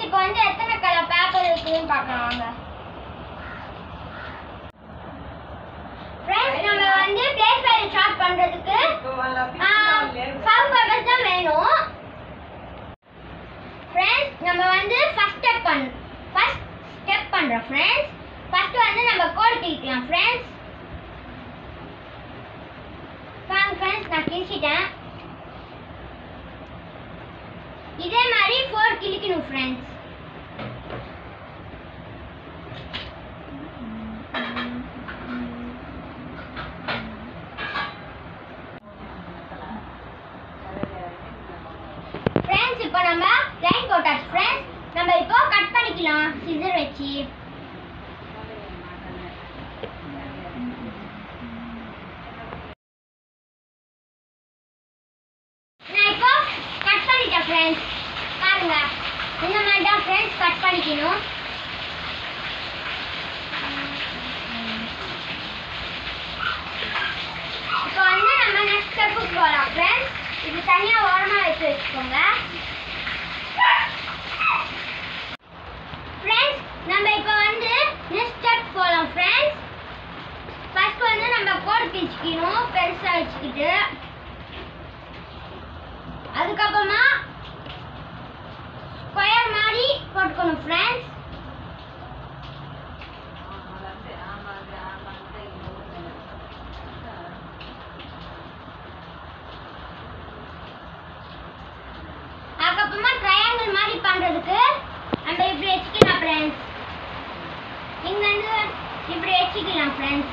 இப்போ வந்து எத்தனை கலர் பேப்பர் இருக்குன்னு பார்க்கலாம் வாங்க. फ्रेंड्स நம்ம வந்து பிளேஸ் ஃபைல் சார்ட் பண்றதுக்கு 5 பேப்பர்ஸ் தான் வேணும். फ्रेंड्स நம்ம வந்து ஃபர்ஸ்ட் ஸ்டெப் பண்றோம். फ्रेंड्स ஃபர்ஸ்ட் வந்து நம்ம கோட் கிளிக்கலாம். फ्रेंड्स வாங்க फ्रेंड्स நான் கிளிச்சிட்டேன். இதே மாதிரி 4 கிளிக்கணும் फ्रेंड्स. फ्रेंड्स இப்போ நம்ம லைன் போட்டாச்சு. फ्रेंड्स நம்ம இப்போ கட் பண்ணிக்கலாம் சிசர் வச்சு. நான் இப்போ கட் பண்ணிட்டேன் फ्रेंड्स. பாருங்க இந்த மாதிரி தான் फ्रेंड्स கட் பண்ணிக்கணும். இப்போ வந்து நம்ம நெக்ஸ்ட் ஸ்டெப்புக்கு போகலாம் फ्रेंड्स. இது தனியா ஓரமா வச்சுக்கோங்க. फ्रेंड्स நம்ம இப்போ வந்து நெக்ஸ்ட் ஸ்டெப் போகலாம் फ्रेंड्स. ஃபர்ஸ்ட் வந்து நம்ம கோட் கிழிச்சிக்கணும் பெருசா வச்சுக்கிட்டு. அதுக்கப்புறமா ஸ்கொயர் மாதிரி போட்டுக்கணும் फ्रेंड्स. அதுக்கப்புறமா ட்ரையாங்கிள் மாதிரி பண்றதுக்கு நம்ம இப்படி வச்சுக்கலாம் फ्रेंड्स. இங்க வந்து இப்படி வச்சுக்கலாம் फ्रेंड्स.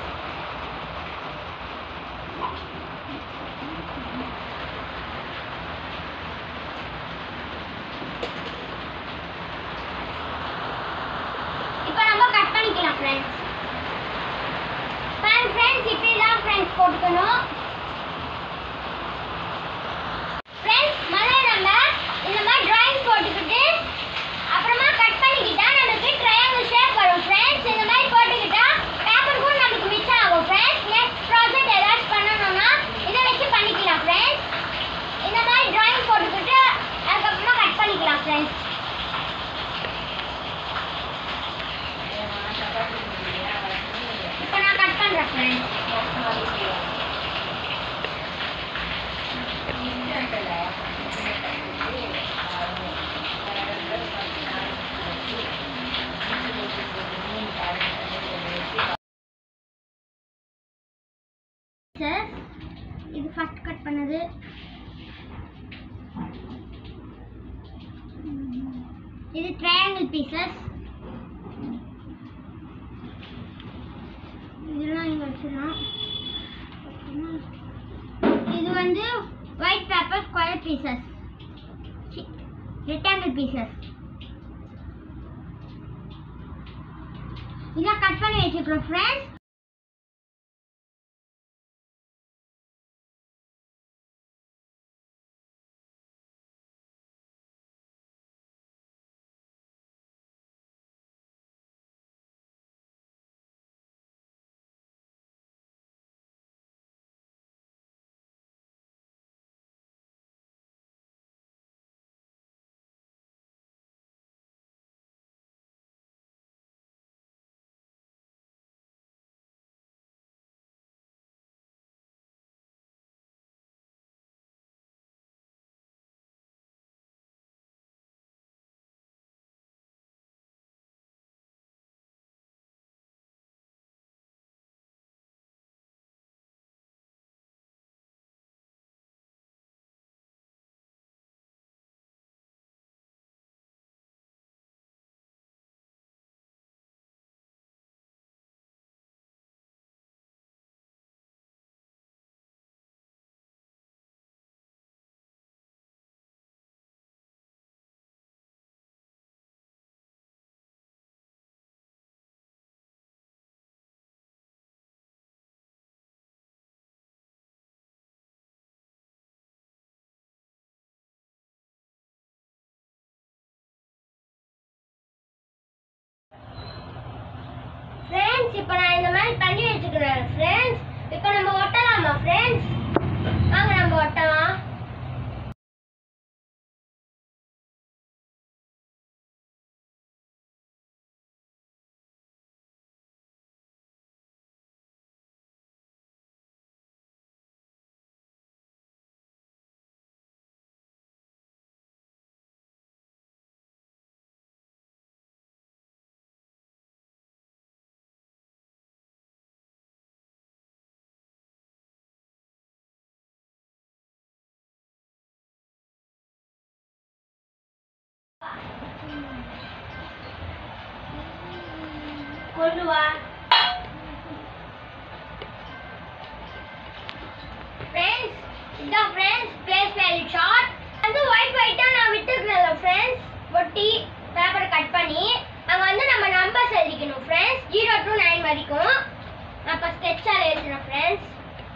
இப்போ நம்ம கட் பண்ணிக்கலாம் फ्रेंड्स. फ्रेंड्स இப்படி தான் फ्रेंड्स போட்டுக்கணும். फ्रेंड्स முதல்ல நம்ம இந்த மாதிரி டிராயிங் போட்டுக்கிட்டு அப்புறமா கட் பண்ணிக்கிட்டா நமக்கு ட்ரையாங்கிள் ஷேப் வரும் फ्रेंड्स. இந்த மாதிரி போட்டுக்கிட்டா பேப்பர் கூட நமக்கு மிச்சம் ஆகும் फ्रेंड्स. நெக்ஸ்ட் ப்ராஜெக்ட் ஏதாச்சும் பண்ணனும்னா இத வச்சு பண்ணிக்கலாம் फ्रेंड्स. இந்த மாதிரி டிராயிங் போட்டுக்கிட்டு அதுக்கப்புறமா கட் பண்ணிக்கலாம் फ्रेंड्स. இப்போ நான் கட் பண்றேன் फ्रेंड्स. சார் இது ஃபர்ஸ்ட் கட் பண்ணது. இது ட்ரையாங்கிள் பீசஸ். இதெல்லாம் இங்க வச்சிடலாம். இது வந்து white paper square pieces, rectangle pieces. இதெல்லாம் கட் பண்ணி வச்சுக்கிறோம் ஃப்ரெண்ட்ஸ். फ्रेंड्स இப்போ நான் இந்த மாதிரி பண்ணி வச்சுக்கிறேன் फ्रेंड्स. இப்போ நம்ம ஒட்டலாமா फ्रेंड्स? வாங்க நம்ம ஒட்டலாம். கொண்டு வா. ஃப்ரெண்ட்ஸ், இதான் ஃப்ரெண்ட்ஸ் பிளேஸ் வேல்யூ சார்ட். வந்து ஒயிட்டா நான் விட்டுக்கிறேன்ல ஃப்ரெண்ட்ஸ், ஒட்டி பேப்பரை கட் பண்ணி அங்க வந்து நம்ம நம்பர்ஸ் எழுதிக்கணும் ஃப்ரெண்ட்ஸ், 0 to 9 வரைக்கும். நான் இப்போ ஸ்கெட்சால் எழுதுறேன் ஃப்ரெண்ட்ஸ்.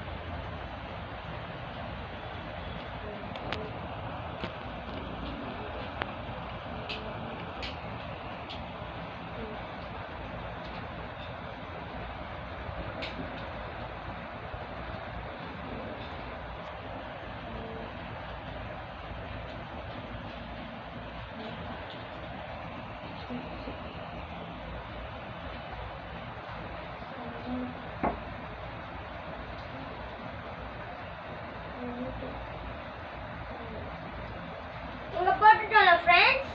இங்க போட்டுட்டோம்ல ஃப்ரெண்ட்ஸ்,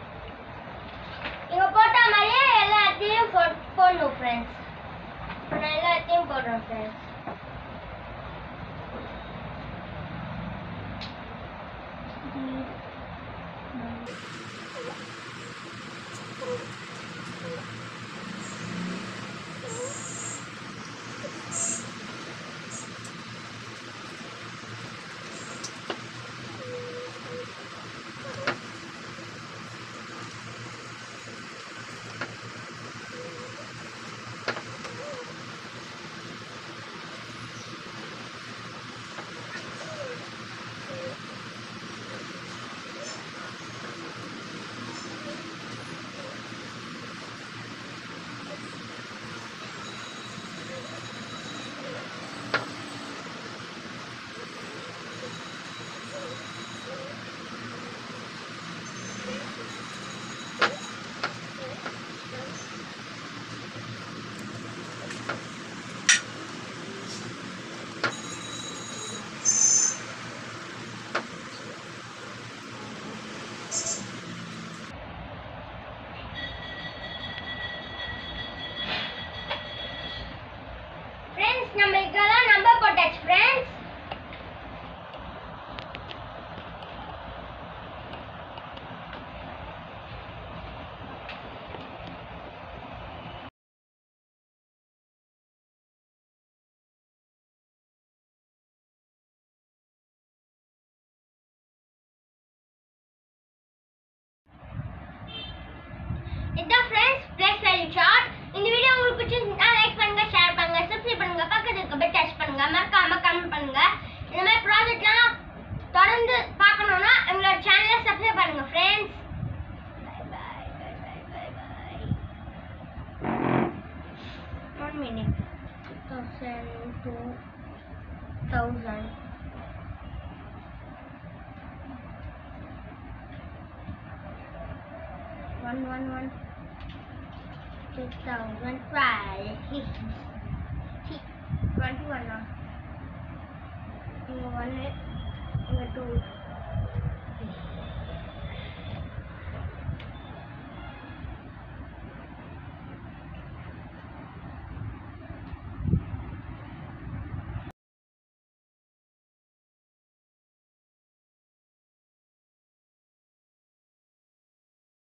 இங்க போட்ட மாதிரியே எல்லாத்தையும் போடணும் ஃப்ரெண்ட்ஸ். நான் எல்லாத்தையும் போடுறேன் ஃப்ரெண்ட்ஸ். நம்ம இதெல்லாம் நம்பர் போட்டாச்சு ஃப்ரெண்ட்ஸ். இதான் ஃப்ரெண்ட்ஸ் பிளேஸ் வேல்யூ சார்ட். இந்த வீடியோ உங்களுக்கு பிடிச்சிருந்தா லைக் பண்ணுங்க, ஷேர் பண்ணுங்க, சப்ஸ்கிரைப் பண்ணுங்க, பக்கத்துல இருக்க பெல் டச் பண்ணுங்க, மறக்காம கமெண்ட் பண்ணுங்க. இந்த மாதிரி ப்ராஜெக்ட்லாம் தொடர்ந்து பார்க்கணும்னா எங்களோட சேனலை சப்ஸ்கிரைப் பண்ணுங்க ஃப்ரெண்ட்ஸ். One minute. 1000 to 1000. 111 2005 21 1 2